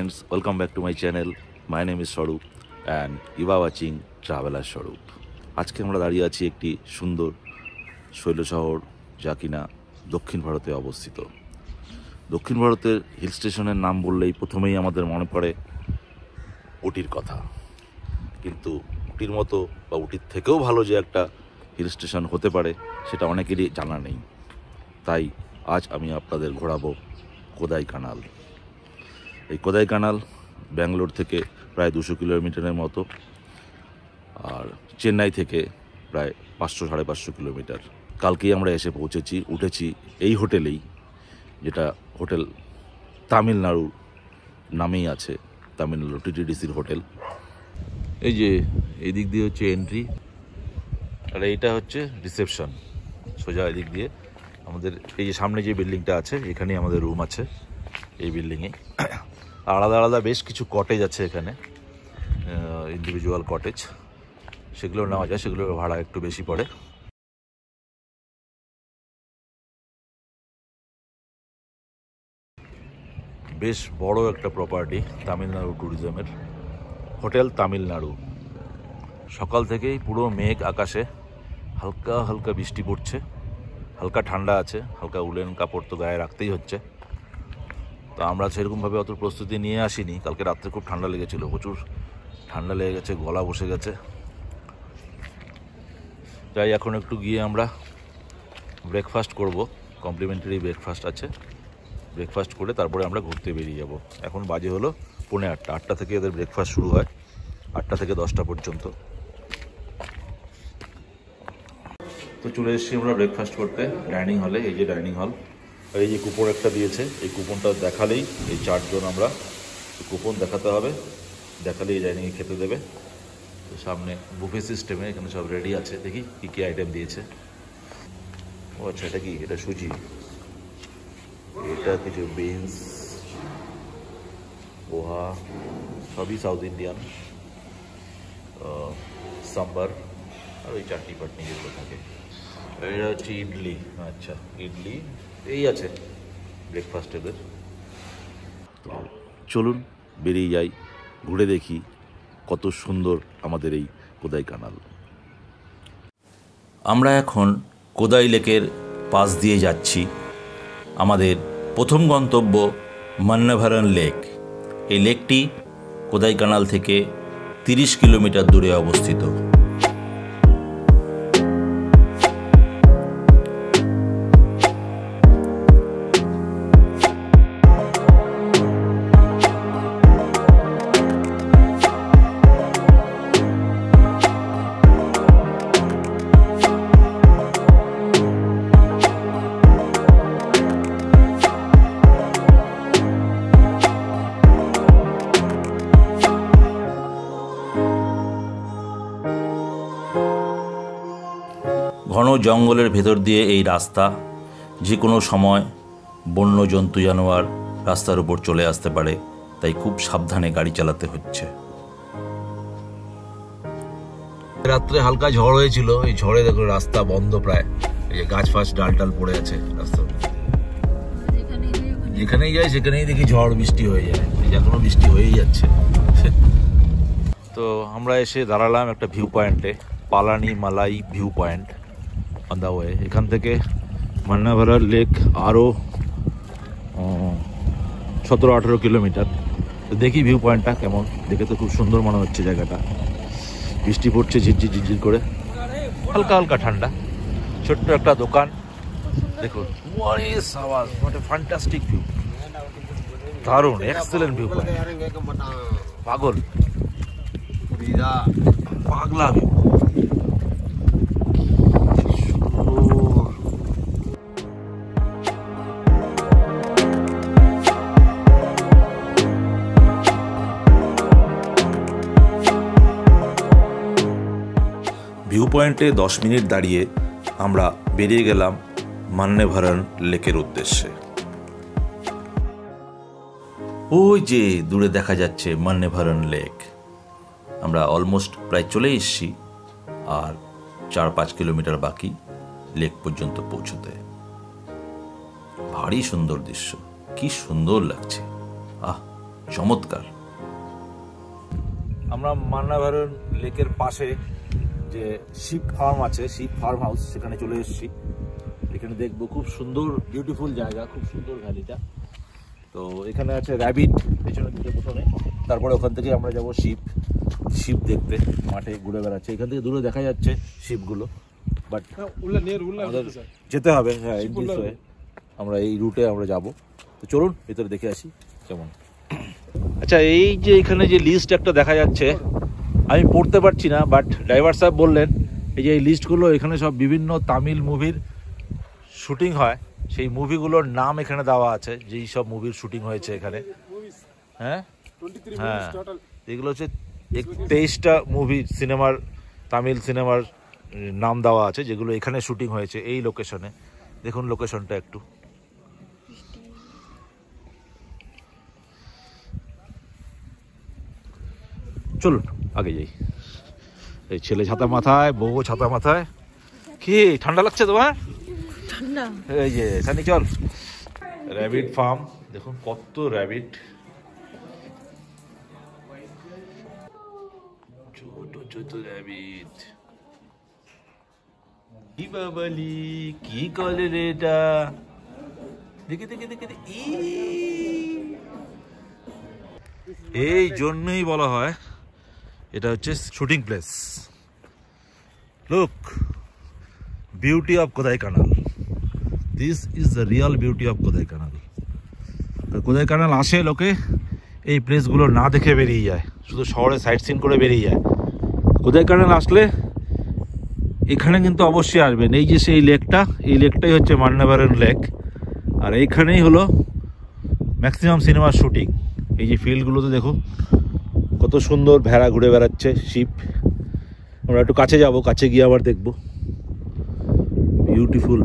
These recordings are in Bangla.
friends, welcome back to my channel. My name is Swarup and you are watching Traveler Swarup. আজকে আমরা দাঁড়িয়ে আছি একটি সুন্দর শৈল শহর যা কিনা দক্ষিণ ভারতে অবস্থিত। দক্ষিণ ভারতের হিল স্টেশনের নাম বললেই প্রথমেই আমাদের মনে পড়ে উটির কথা, কিন্তু উটির মতো বা উটির থেকেও ভালো যে একটা হিল স্টেশন হতে পারে সেটা অনেকেরই জানা নেই। তাই আজ আমি আপনাদের ঘোরাবো কোদাইকানাল। এই কোদাইকানাল ব্যাঙ্গালোর থেকে প্রায় 200 কিলোমিটারের মতো, আর চেন্নাই থেকে প্রায় 500-550 কিলোমিটার। কালকেই আমরা এসে উঠেছি এই হোটেলেই, যেটা হোটেল তামিলনাড়ু নামেই আছে, তামিলনাড়ু টিটিডিসির হোটেল। এই যে এই দিক দিয়ে হচ্ছে এন্ট্রি, আর এইটা হচ্ছে রিসেপশন। সোজা এদিক দিয়ে আমাদের এই যে সামনে যে বিল্ডিংটা আছে এখানেই আমাদের রুম আছে। এই বিল্ডিংয়ে আলাদা আলাদা বেশ কিছু কটেজ আছে এখানে, ইন্ডিভিজুয়াল কটেজ, সেগুলো নেওয়া যায়, সেগুলোর ভাড়া একটু বেশি পড়ে। বেশ বড় একটা প্রপার্টি তামিলনাড়ু ট্যুরিজমের, হোটেল তামিলনাড়ু। সকাল থেকেই পুরো মেঘ আকাশে, হালকা হালকা বৃষ্টি পড়ছে, হালকা ঠান্ডা আছে, হালকা উলেন কাপড় তো গায়ে রাখতেই হচ্ছে। তো আমরা সেরকমভাবে অত প্রস্তুতি নিয়ে আসিনি। কালকে রাত্রে খুব ঠান্ডা লেগেছিল, প্রচুর ঠান্ডা লেগে গেছে, গলা বসে গেছে। তাই এখন একটু গিয়ে আমরা ব্রেকফাস্ট করব, কমপ্লিমেন্টারি ব্রেকফাস্ট আছে। ব্রেকফাস্ট করে তারপরে আমরা ঘুরতে বেরিয়ে যাব। এখন বাজে হলো 8:30। 8টা থেকে এদের ব্রেকফাস্ট শুরু হয়, 8টা থেকে 10টা পর্যন্ত। তো চলে এসেছি আমরা ব্রেকফাস্ট করতে ডাইনিং হলে। এই যে ডাইনিং হল, আর এই যে কুপন একটা দিয়েছে, এই কুপনটা দেখালেই, এই 4 জন আমরা কুপন দেখাতে হবে, দেখালেই এই ডাইনিংয়ে খেতে দেবে। তো সামনে বুফে সিস্টেমে, এখানে সব রেডি আছে। দেখি কী কী আইটেম দিয়েছে। ও আচ্ছা, এটা কি? এটা সুজি, এটা কিছু বিনস, পোহা, সবই সাউথ ইন্ডিয়ান, সাম্বার, আর ওই চাটনি পাটনি যেগুলো থাকে। এটা হচ্ছে ইডলি। আচ্ছা, ইডলি এই আছে ব্রেকফাস্ট এদের। তো চলুন বেরিয়ে যাই, ঘুরে দেখি কত সুন্দর আমাদের এই কোদাইকানাল। আমরা এখন কোদাই লেকের পাশ দিয়ে যাচ্ছি। আমাদের প্রথম গন্তব্য মান্নাভারান লেক। এই লেকটি কোদাইকানাল থেকে 30 কিলোমিটার দূরে অবস্থিত। ঘন জঙ্গলের ভেতর দিয়ে এই রাস্তা, যে কোনো সময় বন্য জন্তু জানোয়ার রাস্তার উপর চলে আসতে পারে, তাই খুব সাবধানে গাড়ি চালাতে হচ্ছে। রাত্রে হালকা ঝড় হয়েছিল, এই ঝড়ে দেখো রাস্তা বন্ধ প্রায়। এই যে গাছ ফাছ ডাল টাল পড়ে আছে রাস্তার, যেখানেই যাই সেখানেই দেখি ঝড় বৃষ্টি হয়ে যায়। এই এখনো বৃষ্টি হয়েই যাচ্ছে। তো আমরা এসে দাঁড়ালাম একটা ভিউ পয়েন্টে, Palani Malai view point on the way. এখান থেকে মান্নাভারান লেক আরও 17-18 কিলোমিটার। তো দেখি ভিউ পয়েন্টটা কেমন। দেখে তো খুব সুন্দর মনে হচ্ছে জায়গাটা। বৃষ্টি পড়ছে ঝিরঝির ঝিরঝির করে, হালকা হালকা ঠান্ডা। ছোট্ট একটা দোকান, দেখুন, হোয়াট এ ফ্যান্টাস্টিক ভিউ, দারুণ, এক্সেলেন্ট ভিউ পয়েন্ট। পাগলা ভিউ। ভিউ পয়েন্টে 10 মিনিট দাঁড়িয়ে আমরা বেরিয়ে গেলাম মান্নাভারান লেকের উদ্দেশ্যে। ওই যে দূরে দেখা যাচ্ছে মান্নাভারান লেক। আমরা অলমোস্ট প্রায় চলে এসেছি, আর 4-5 কিলোমিটার বাকি লেক পর্যন্ত পৌঁছতে। ভারী সুন্দর দৃশ্য, কি সুন্দর লাগছে। আহ, চমৎকার। আমরা মান্নাভারন লেকের পাশে যে শিপ ফার্ম আছে, শিপ ফার্ম হাউস, সেখানে চলে এসেছি। এখানে দেখবো খুব সুন্দর বিউটিফুল জায়গা, খুব সুন্দর ভ্যালিটা। তো এখানে আছে র্যাবিট পেছনে দিকে প্রথমে, তারপরে ওখান থেকে আমরা যাব শিপ দেখতে। মাঠে ঘুরে বেড়াচ্ছে, এখান থেকে দূরে দেখা যাচ্ছে শিপগুলো, বাট আমাদের যেতে হবে। হ্যাঁ, আমরা এই রুটে আমরা যাব। তো চলুন ভেতরে দেখে আসি কেমন। আচ্ছা, এই যে এখানে যে লিস্ট একটা দেখা যাচ্ছে, আমি পড়তে পারছি না, বাট ড্রাইভার সাহেব বললেন এই যে এই লিস্টগুলো এখানে সব বিভিন্ন তামিল মুভির শুটিং হয়, সেই মুভিগুলোর নাম এখানে দেওয়া আছে, যেই সব মুভির শুটিং হয়েছে এখানে। হ্যাঁ হ্যাঁ, এগুলো হচ্ছে 23টা মুভি সিনেমার, তামিল সিনেমার নাম দেওয়া আছে, যেগুলো এখানে শুটিং হয়েছে এই লোকেশনে। দেখুন লোকেশনটা একটু। চলুন আগে যাই। এই ছেলে ছাতা মাথায়, বউ ছাতা মাথায়। কি ঠান্ডা লাগছে তোমার? ঠান্ডা। এই যে সানি চল। র্যাবিট ফার্ম, দেখুন কত র্যাবিট, ছোট ছোট র্যাবিট। কি বাবালি, কি করে রে এটা? দেখে দেখে দেখে এই জন্যই বলা হয় এটা হচ্ছে shooting place. Look, beauty of Kodaikanal. This is the real beauty of Kodaikanal. Kodaikanal আসে লোকে এই প্লেসগুলো না দেখে বেরিয়ে যায়, শুধু শহরে সাইট সিন করে বেরিয়ে যায়। কোদাইকানাল আসলে এখানে কিন্তু অবশ্যই আসবেন। এই যে সেই লেকটা, এই লেকটাই হচ্ছে মান্নাভারন লেক, আর এইখানেই হলো ম্যাক্সিমাম সিনেমার শুটিং। এই যে ফিল্ডগুলোতে দেখো কত সুন্দর ভেড়া ঘুরে বেড়াচ্ছে, শিপ। আমরা একটু কাছে যাব, কাছে গিয়ে আবার দেখবো। বিউটিফুল।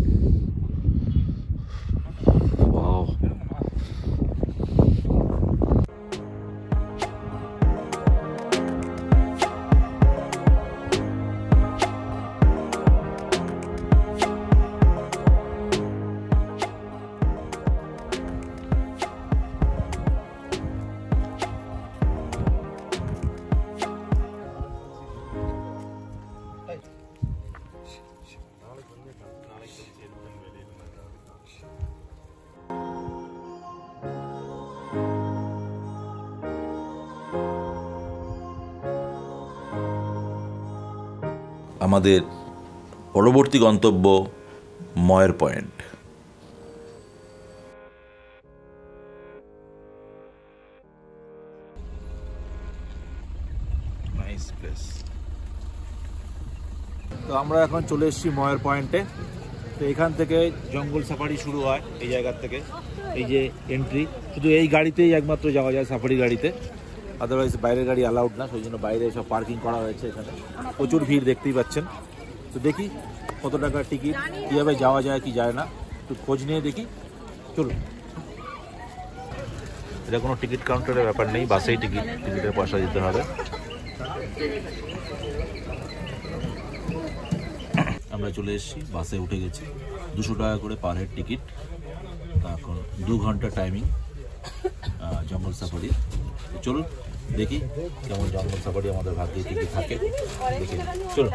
আমাদের পরবর্তী গন্তব্য ময়ের পয়েন্ট। Nice place. তো আমরা এখন চলে এসেছি ময়ের পয়েন্টে। তো এখান থেকে জঙ্গল সাফারি শুরু হয়, এই জায়গার থেকে। এই যে এন্ট্রি, শুধু এই গাড়িতেই একমাত্র যাওয়া যায়, সাফারি গাড়িতে। আদারওয়াইজ বাইরের গাড়ি অ্যালাউড না, সেই জন্য বাইরে সব পার্কিং করা হয়েছে। এখানে প্রচুর ভিড় দেখতেই পাচ্ছেন। তো দেখি কত টাকা টিকিট, কীভাবে যাওয়া যায় কি যায় না, একটু খোঁজ নিয়ে দেখি। চলুন। এটা কোনো টিকিট কাউন্টারের ব্যাপার নেই, বাসেই টিকিটের পয়সা দিতে হবে। আমরা চলে এসেছি, বাসে উঠে গেছি। 200 টাকা করে পার হেড টিকিট। এখন 2 ঘন্টা টাইমিং জঙ্গল সাফারি। চলুন দেখি কেমন জঙ্গল সাফারি আমাদের ভাগ্যে কি কি থাকে, দেখি। চলুন।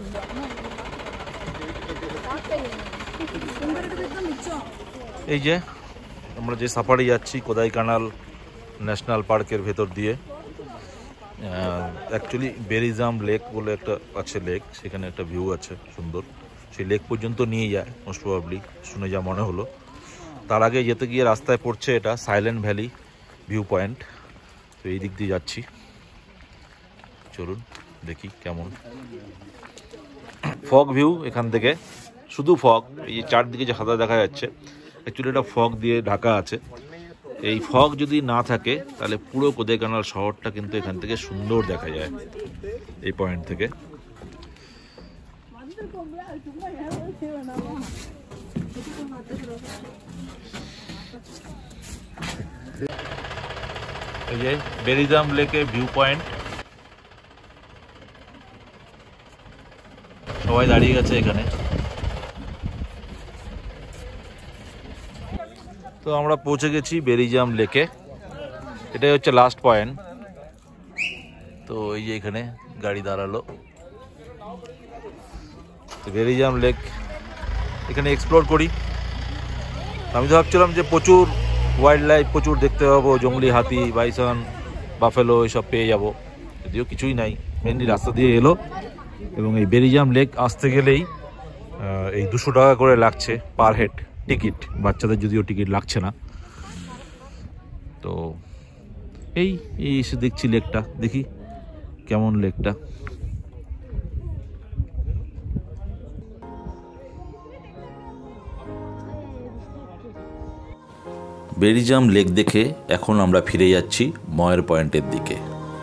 এই যে আমরা যে সাফারি যাচ্ছি কোদাইকানাল ন্যাশনাল পার্কের ভেতর দিয়ে। অ্যাকচুয়ালি বেরিজাম লেক বলে একটা আছে লেক, সেখানে একটা ভিউ আছে সুন্দর। সেই লেক পর্যন্ত নিয়ে যায় মোস্ট প্রবাবলি, শুনে যা মনে হলো। তার আগে যেতে গিয়ে রাস্তায় পড়ছে এটা সাইলেন্ট ভ্যালি ভিউ পয়েন্ট। তো এই দিক দিয়ে যাচ্ছি, চলুন দেখি কেমন। ফগ ভিউ এখান থেকে, শুধু ফগ। এই যে চারদিকে যে সাদা দেখা যাচ্ছে, অ্যাকচুয়ালি এটা ফগ দিয়ে ঢাকা আছে। এই ফগ যদি না থাকে তাহলে পুরো কোদাইকানাল শহরটা কিন্তু এখান থেকে সুন্দর দেখা যায় এই পয়েন্ট থেকে। এই যে বেরিজাম লেকের ভিউ পয়েন্ট, সবাই দাঁড়িয়ে গেছে এখানে। তো আমরা পৌঁছে গেছি বেরিজাম লেকে। এটাই হচ্ছে লাস্ট পয়েন্ট। তো এই যে এখানে গাড়ি দাঁড়ালো। তো বেরিজাম লেক এখানে এক্সপ্লোর করি। আমি তো ভাবছিলাম যে প্রচুর ওয়াইল্ড লাইফ প্রচুর দেখতে পাবো, জঙ্গলি হাতি, বাইসন, বাফেলো এসব পেয়ে যাব, যদিও কিছুই নাই। মেনলি রাস্তা দিয়ে এলো এবং এই বেরিজাম লেক আসতে গেলেই এই 200 টাকা করে লাগছে পার হেড টিকিট, বাচ্চাদের যদিও টিকিট লাগছে না। তো এই এসে দেখছি লেকটা, দেখি কেমন লেকটা। বেরিজাম লেক দেখে এখন আমরা ফিরে যাচ্ছি ময়ের পয়েন্টের দিকে।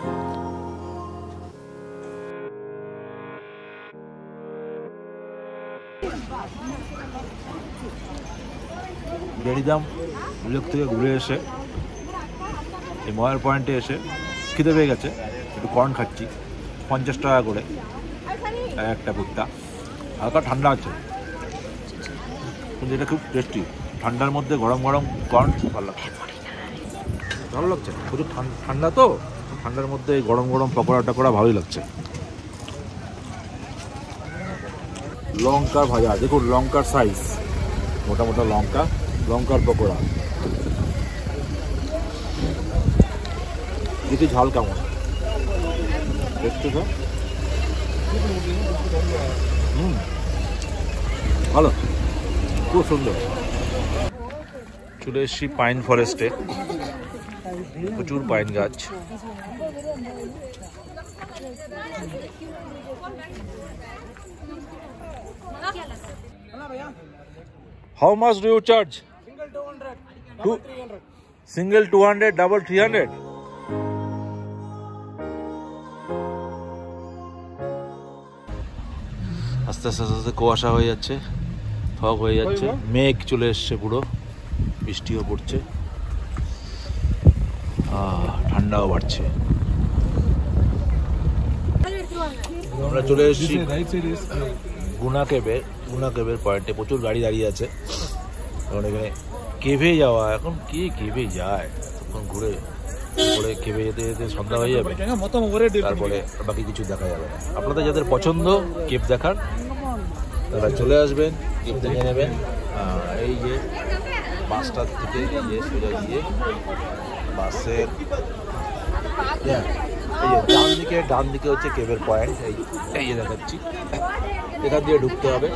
বেরিজাম লেক থেকে ঘুরে এসে এই ময়ের পয়েন্টে এসে খিদে পেয়ে গেছে, একটু কর্ন খাচ্ছি 50 টাকা করে একটা ভুট্টা। হালকা ঠান্ডা আছে কিন্তু এটা খুব টেস্টি। ঠান্ডার মধ্যে গরম গরম কর্ন ভালো লাগছে, ভালো লাগছে। প্রচুর ঠান্ডা, তো ঠান্ডার মধ্যে গরম গরম পকোড়া টকোড়া ভালোই লাগছে। লঙ্কা ভাজা দেখুন, লঙ্কার সাইজ, মোটা মোটা লঙ্কা, লঙ্কার পকোড়া। দেখি ঝাল কেমন দেখতে তো। ভালো, খুব সুন্দর। চলে এসছি পাইন ফরেস্টে, প্রচুর পাইন গাছ। How much do you charge? Single 200, double 300. আস্তে আস্তে আস্তে কুয়াশা হয়ে যাচ্ছে, ফগ হয়ে যাচ্ছে, মেঘ চলে এসছে, পুরো বৃষ্টিও পড়ছে, ঠান্ডাও বাড়ছে। আমরা চলে এসেছি গুনা কেভের পয়েন্টে। প্রচুর গাড়ি দাঁড়িয়ে আছে, কারণ এখানে কেভে যাওয়া, এখন কে কেভে যায়, তখন ঘুরে পরে কেভে যেতে যেতে সন্ধ্যা হয়ে যাবে, তারপরে বাকি কিছু দেখা যাবে না। আপনাদের যাদের পছন্দ কেভ দেখার, তারা চলে আসবেন, কেভ দেখে নেবেন। এই যে বাসটার থেকে গিয়ে সোজা গিয়ে বাসের এই যে ডান দিকে হচ্ছে কেভের পয়েন্ট। এই যে দেখাচ্ছি, এখান দিয়ে ঢুকতে হবে।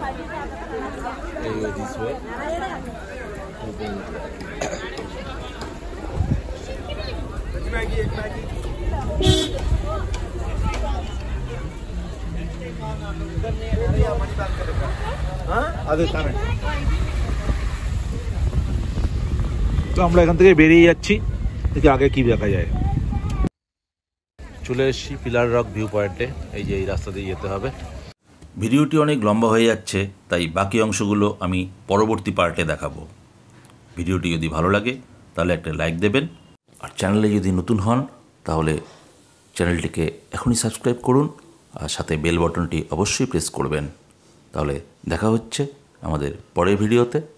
এই দিস ওয়ে। তো আমরা এখান থেকে বেরিয়ে যাচ্ছি, দেখি আগে কি দেখা যায়। চলে এসেছি পিলার রক ভিউ পয়েন্টে। এই যে এই রাস্তা দিয়ে যেতে হবে। ভিডিওটি অনেক লম্বা হয়ে যাচ্ছে, তাই বাকি অংশগুলো আমি পরবর্তী পার্টে দেখাবো। ভিডিওটি যদি ভালো লাগে তাহলে একটা লাইক দেবেন, আর চ্যানেলে যদি নতুন হন তাহলে চ্যানেলটিকে এখনই সাবস্ক্রাইব করুন, আর সাথে বেল বাটনটি অবশ্যই প্রেস করবেন। তাহলে দেখা হচ্ছে আমাদের পরের ভিডিওতে।